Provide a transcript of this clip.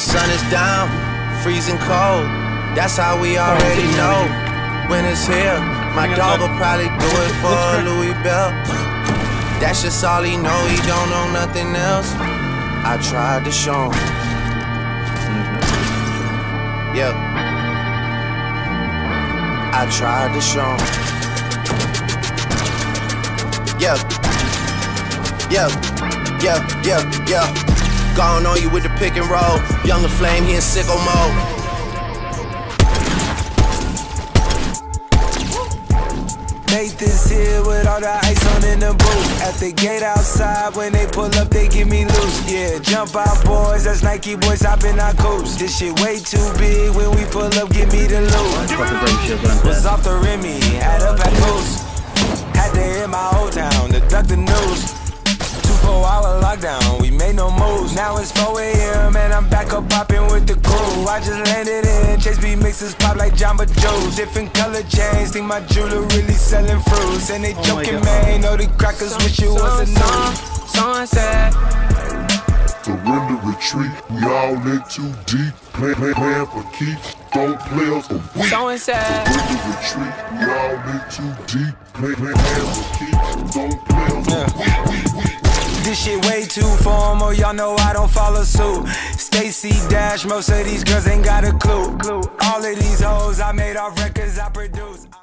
Sun is down, freezing cold. That's how we already know. When it's here, my dog will probably do it for Louis Bell. That's just all he know, he don't know nothing else. I tried to show him. Yeah, I tried to show him. Yeah, yeah, yeah, yeah, yeah. Gone on you with the pick and roll. Younger Flame, he in sicko mode. Nathan's here with all the ice on in the booth. At the gate outside, when they pull up, they give me loose. Yeah, jump out, boys, that's Nike boys hopping our coast. This shit way too big, when we pull up, give me the loot. Was off the Remy, had up at Moose. Had to hit my old town to duck the news. 24-hour lockdown, we made no moves. Now it's 4 AM and I'm back up popping with the crew. I just landed in, Chase B mixes pop like Jamba Joe's. Different color chains, think my jeweler really selling fruits. And they joking, man, know the crackers wish it was a no. Sunset. Surrender, retreat, we all in too deep. Playing for keeps, don't play us a week. Sunset. Surrender, retreat, we all in too deep. Playing for keeps, don't play us a week. This shit way too formal, y'all know I don't follow suit. Stacy Dash, most of these girls ain't got a clue. All of these hoes I made off records I produce.